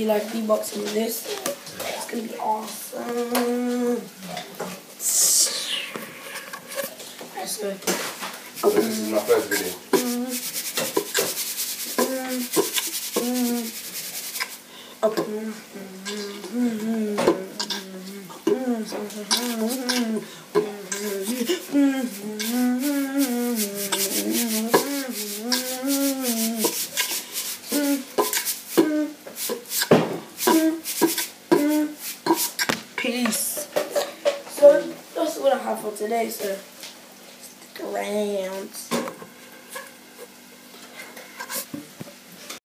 like V-Bucks into this. It's gonna be awesome. That's good. So this is my first video. Peace. So that's what I have for today, so stick around.